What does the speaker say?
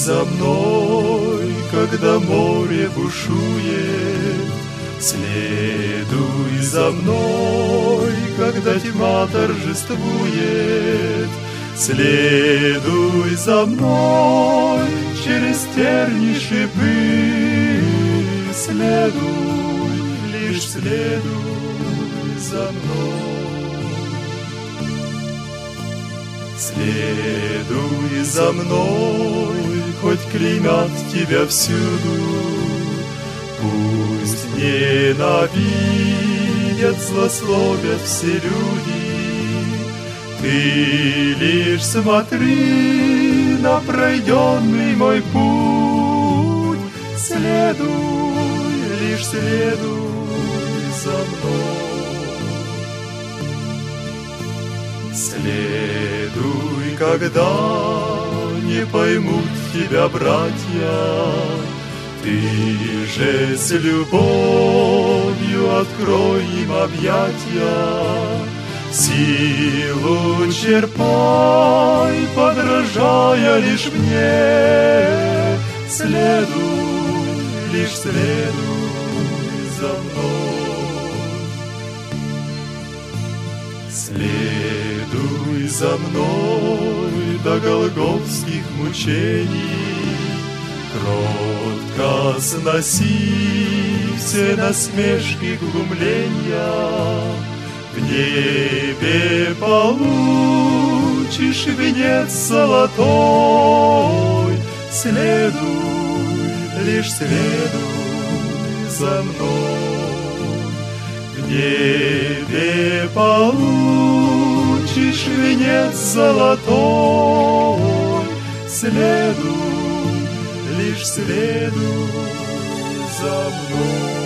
за мной, когда море бушует. Следуй за мной, когда тьма торжествует. Следуй за мной через терни шипы. Следуй, лишь следуй за мной. Следуй за мной, хоть клеймят тебя всюду. Пусть ненавидят, злословят все люди. Ты лишь смотри на пройденный мой путь. Следуй, лишь следуй за мной. Следуй, когда не поймут тебя братья. Ты же с любовью открой им объятья. Силу черпай, подражая лишь мне. Следуй, лишь следуй за мной. Следуй за мной до голгофских мучений. Кротко сноси все насмешки, глумления. В небе получишь венец золотой. Следуй, лишь следуй за мной. В небе получишь венец золотой. Следуй, лишь следуй за мной.